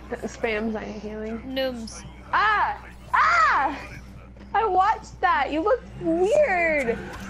Spams I need healing. Nooms. Ah! Ah! I watched that. You look weird.